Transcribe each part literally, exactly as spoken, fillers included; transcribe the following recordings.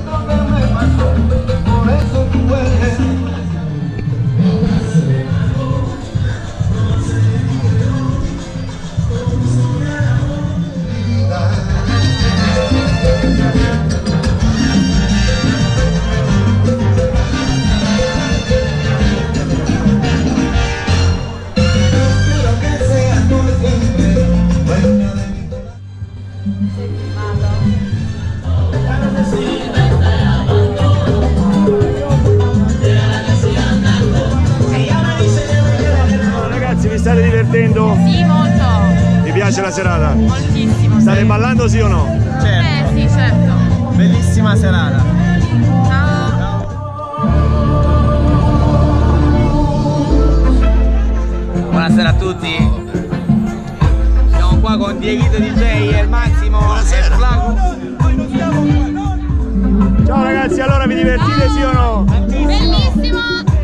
State divertendo? Sì, molto. Vi piace la serata? Moltissimo. State sì. ballando sì o no? Certo. Eh sì, certo. Bellissima serata. Ciao. Buonasera a tutti. Siamo qua con Dieguito D J e il Massimo. Buonasera. E Flaco. Ciao ragazzi, allora vi divertite sì o no? Bellissimo.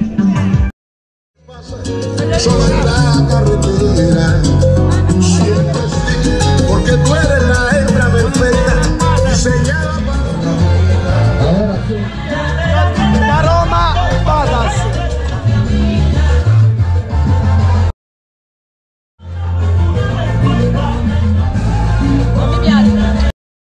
Solo en la carretera, siempre sí, porque tú eres la hembra perfecta, diseñada para... Da Roma, Patas. Non mi piace.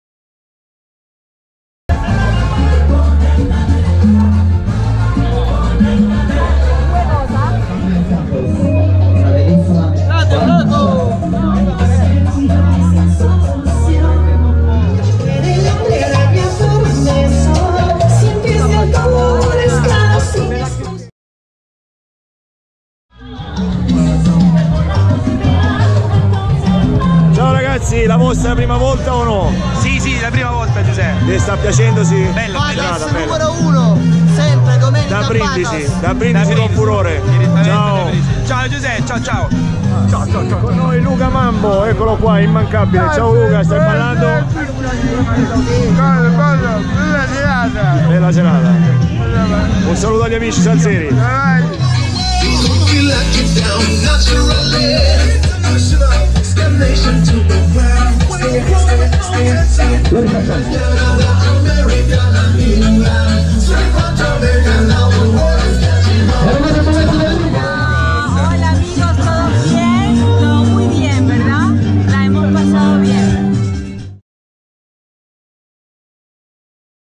Ciao ragazzi, la vostra prima volta o no? Sì, sì, la prima volta Giuseppe. Vi sta piacendo sì? Bello, Serata, bella. Numero uno, sempre domenica. Da Brindisi, Patas. da Brindisi con furore. Ciao. Ciao Giuseppe, ciao ciao. Ciao, ciao, ciao. Con noi Luca Mambo, eccolo qua, immancabile. Ciao Luca, stai ballando? Bella serata. Bella serata. Un saluto agli amici salseri.